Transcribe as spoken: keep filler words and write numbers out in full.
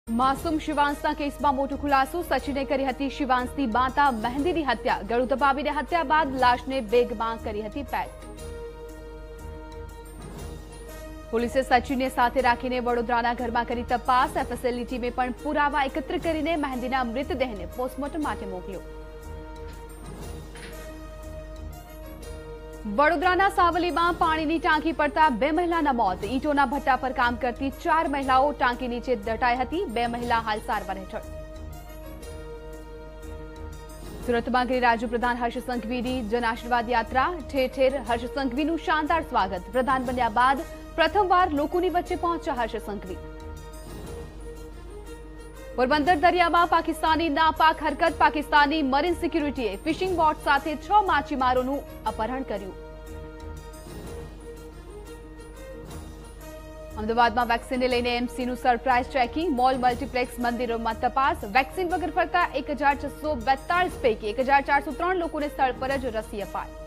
માસૂમ શિવાંશના કેસમાં મોટો ખુલાસો. સચિને કરી હતી શિવાંશની માતા મહેંદીની હત્યા. ગળું દબાવીને હત્યા બાદ લાશને બેગમાં કરી હતી પેક. પોલીસે સચિનને સાથે રાખીને વડોદરાના ઘરમાં કરી તપાસ. એફએસએલની ટીમે પણ પુરાવા એકત્ર કરીને મહેંદીના મૃતદેહને પોસ્ટમોર્ટમ માટે મોકલ્યો. વડોદરાના સાવલીમાં પાણીની ટાંકી પડતા બે મહિલાના મોત. ઈંટોના ભટ્ટા પર કામ કરતી ચાર મહિલાઓ ટાંકી નીચે દટાઈ હતી. બે મહિલા હાલ સારવાર હેઠળ. સુરતમાં ગૃહ રાજ્યપ્રધાન હર્ષ સંઘવીની જનાશીર્વાદ યાત્રા. ઠેર ઠેર હર્ષ સંઘવીનું શાનદાર સ્વાગત. પ્રધાન બન્યા બાદ પ્રથમવાર લોકોની વચ્ચે પહોંચ્યા હર્ષ સંઘવી. પોરબંદર દરિયામાં પાકિસ્તાની નાપાક હરકત. પાકિસ્તાની મરીન સિક્યુરિટીએ ફિશિંગ બોટ સાથે છ માછીમારોનું અપહરણ કર્યું. અમદાવાદમાં વેક્સિનને લઈને એમસીનું સરપ્રાઇઝ ચેકિંગ. મોલ, મલ્ટીપ્લેક્સ, મંદિરોમાં તપાસ. વેક્સિન વગર ફરતા એક હજાર છસો બેતાળીસ પૈકી એક હજાર ચારસો ત્રણ લોકોને સ્થળ પર જ રસી અપાઈ.